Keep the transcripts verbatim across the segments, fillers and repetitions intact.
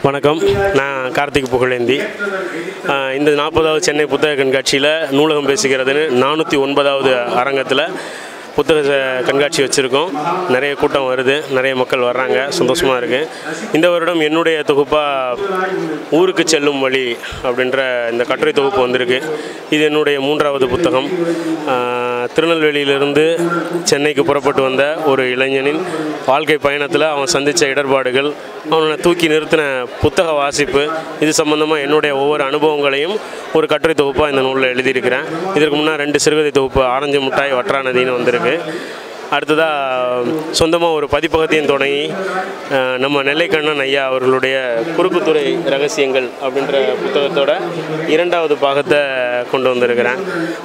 வணக்கம், நான் கார்த்திக் புகழேந்தி. இந்த நாற்பதாவது சென்னை புத்தக கண்காட்சியில் நூலகம் பேசுகிறதுன்னு நானூற்றி ஒன்பதாவது அரங்கத்தில் புத்தக கண்காட்சி வச்சுருக்கோம். நிறைய கூட்டம் வருது, நிறைய மக்கள் வர்றாங்க, சந்தோஷமாக இருக்குது. இந்த வருடம் என்னுடைய தொகுப்பாக ஊருக்கு செல்லும் வழி அப்படின்ற இந்த கட்டுரை தொகுப்பு வந்திருக்கு. இது என்னுடைய மூன்றாவது புத்தகம். திருநெல்வேலியிலிருந்து சென்னைக்கு புறப்பட்டு வந்த ஒரு இளைஞனின் வாழ்க்கை பயணத்தில் அவன் சந்தித்த இடர்பாடுகள், அவனை தூக்கி நிறுத்தின புத்தக வாசிப்பு, இது சம்பந்தமாக என்னுடைய ஒவ்வொரு அனுபவங்களையும் ஒரு கட்டுரை தொகுப்பாக இந்த நூலில் எழுதியிருக்கிறேன். இதற்கு முன்னே ரெண்டு சிறுகதை தொகுப்பு ஆரஞ்சு முட்டாய் வற்றா நதின்னு வந்திருக்கு. அடுத்ததாக சொந்தமாக ஒரு பதிப்பகத்தையும் தொடங்கி நம்ம நெல்லைக்கண்ணன் ஐயா அவர்களுடைய குறுக்குத்துறை ரகசியங்கள் அப்படின்ற புத்தகத்தோட இரண்டாவது பாகத்தை கொண்டு வந்திருக்கிறேன்.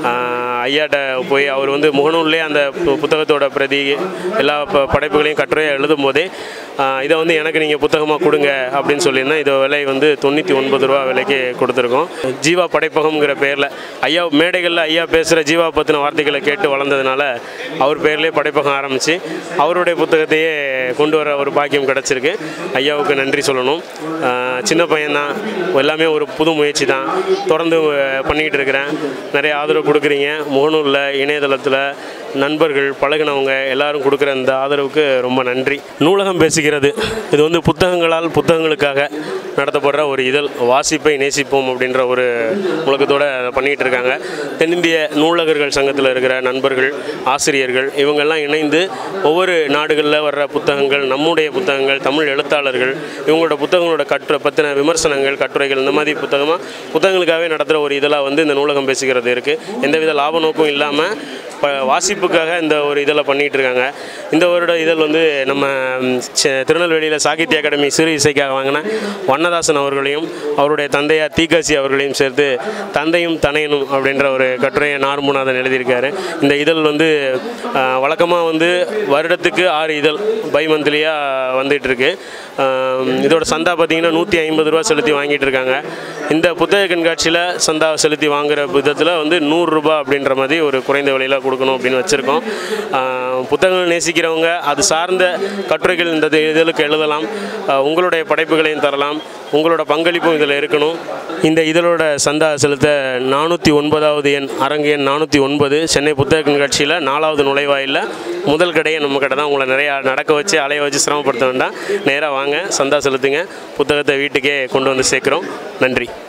ஐயாட்ட போய் அவர் வந்து முகநூல்லே அந்த புத்தகத்தோட பிரதி எல்லா படைப்புகளையும் கட்டுரையாக எழுதும் போதே இதை வந்து எனக்கு நீங்கள் புத்தகமாக கொடுங்க அப்படின்னு சொல்லியிருந்தேன். இதோ விலை வந்து தொண்ணூற்றி ஒன்பது ரூபா விலைக்கு கொடுத்துருக்கோம். ஜீவா படைப்பகம்ங்கிற பேரில் ஐயா மேடைகளில் ஐயா பேசுகிற ஜீவா பற்றின வார்த்தைகளை கேட்டு வளர்ந்ததுனால அவர் பேர்லேயே படைப்பகம் ஆரம்பித்து அவருடைய புத்தகத்தையே கொண்டு வர ஒரு பாக்கியம் கிடச்சிருக்கு. ஐயாவுக்கு நன்றி சொல்லணும். சின்ன பையன்தான், எல்லாமே ஒரு புது முயற்சி தான், தொடர்ந்து பண்ணிக்கிட்டு இருக்கிறேன். நிறைய ஆதரவு கொடுக்குறீங்க. முகநூலில், இணையதளத்தில் நண்பர்கள் பழகினவங்க எல்லாரும் கொடுக்குற இந்த ஆதரவுக்கு ரொம்ப நன்றி. நூலகம் பேசுகிறது இது வந்து புத்தகங்களால் புத்தகங்களுக்காக நடத்தப்படுற ஒரு இதழ். வாசிப்பை நேசிப்போம் அப்படின்ற ஒரு முழக்கத்தோடு பண்ணிகிட்டு இருக்காங்க. தென்னிந்திய நூலகர்கள் சங்கத்தில் இருக்கிற நண்பர்கள், ஆசிரியர்கள் இவங்கெல்லாம் இணைந்து ஒவ்வொரு நாடுகளில் வர்ற புத்தகங்கள், நம்முடைய புத்தகங்கள், தமிழ் எழுத்தாளர்கள் இவங்களோட புத்தகங்களோட கட்டுரை பற்றின விமர்சனங்கள், கட்டுரைகள், இந்த மாதிரி புத்தகமாக புத்தகங்களுக்காகவே நடத்துகிற ஒரு இதழாக வந்து இந்த நூலகம் பேசுகிறது இருக்குது. எந்தவித லாப நோக்கம் இல்லாமல் இப்போ வாசிப்புக்காக இந்த ஒரு இதழை பண்ணிகிட்டு இருக்காங்க. இந்த வருட இதழ் வந்து நம்ம திருநெல்வேலியில் சாகித்ய அகாடமி சிறு இசைக்காக வாங்கின வண்ணதாசன் அவர்களையும் அவருடைய தந்தையார் தீகாசி அவர்களையும் சேர்த்து தந்தையும் தனையனும் அப்படின்ற ஒரு கட்டுரையை நார்முநாதன் எழுதியிருக்காரு. இந்த இதழ் வந்து வழக்கமாக வந்து வருடத்துக்கு ஆறு இதழ் பை மந்த்லியாக வந்துகிட்ருக்கு. இதோட சந்தா பார்த்திங்கன்னா நூற்றி ஐம்பது ரூபா செலுத்தி வாங்கிட்டு இருக்காங்க. இந்த புத்தக கண்காட்சியில் சந்தா செலுத்தி வாங்குகிற விதத்தில் வந்து நூறுரூபா அப்படின்ற மாதிரி ஒரு குறைந்த விலையில் கொடுக்கணும் அப்படின்னு வச்சுருக்கோம். புத்தகங்கள் நேசிக்கிறவங்க அது சார்ந்த கட்டுரைகள் இந்த இதழுக்கு எழுதலாம். உங்களுடைய படைப்புகளையும் தரலாம். உங்களோட பங்களிப்பும் இதில் இருக்கணும். இந்த இதழோட சந்தா செலுத்த நானூற்றி ஒன்பதாவது எண் அரங்கு எண் நானூற்றி ஒன்பது சென்னை புத்தக கண்காட்சியில் நாலாவது நுழைவாயில் முதல் கடையை நம்ம கடை தான். உங்களை நிறையா நடக்க வச்சு அலைய வச்சு சிரமப்படுத்த வேண்டாம். நேராக வாங்க, சந்தா செலுத்துங்க. புத்தகத்தை வீட்டுக்கே கொண்டு வந்து சேர்க்குறோம். நன்றி.